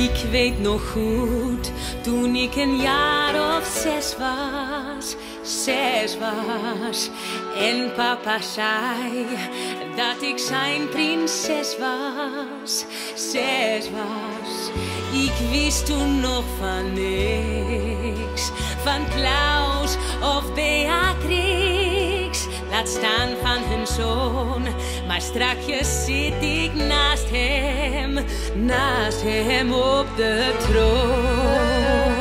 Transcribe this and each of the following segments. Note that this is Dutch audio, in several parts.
Ik weet nog goed, toen ik een jaar of 6 was, en papa zei dat ik zijn prinses was. 6 was, ik wist toen nog van niks, van Klaus of Beatrix, laat staan van hun zoon. Maar strakjes zit ik naast hem op de troon.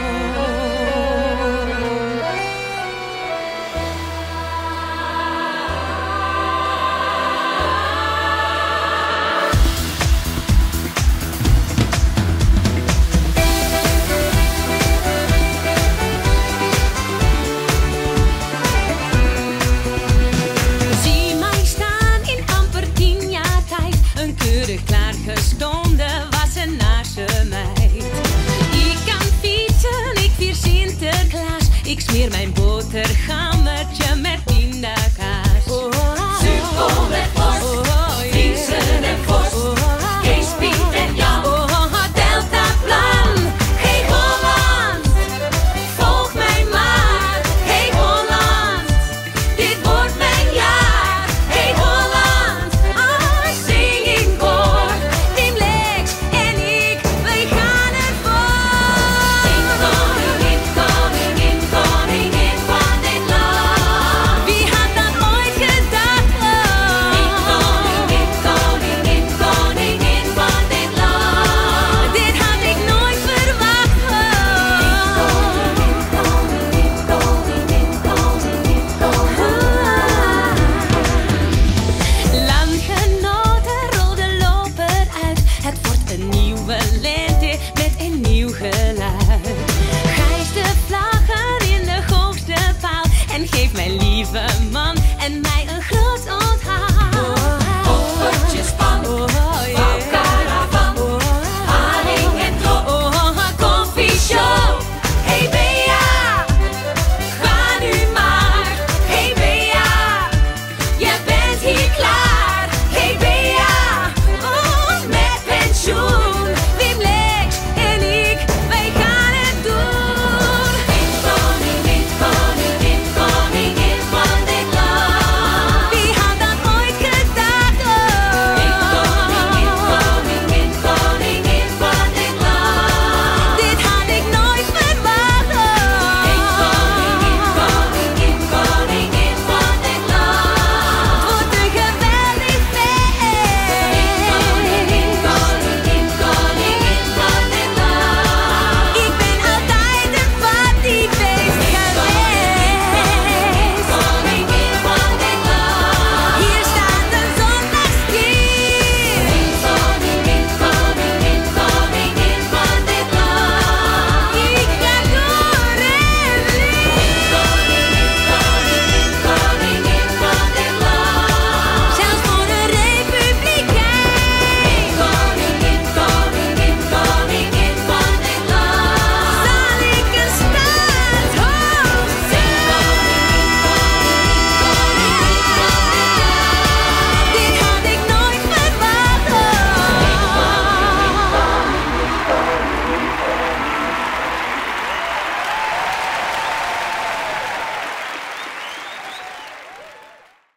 Klaargestoomde was een naast meid. Ik kan fietsen, ik vier Sinterklaas. Ik smeer mijn boterhammetje met pindakaas. Zuurkool met worst, Friesen en vorst, Kees, Piet en Jan. Deltaplan, hey Holland, volg mij maar. Hey Holland, dit wordt mijn jaar. Hey Holland, zing in koor. Team Lex en ik, wij gaan ervoor. Koningin, koningin, koningin van dit land. Wie had dat ooit gedacht? Koningin, koningin, koningin van dit land. Dit had ik nooit verwacht. Koningin, koningin, koningin, koningin, koningin. Landgenoten rolden lopen uit. Het wordt een nieuwe lente met een nieuw geluid.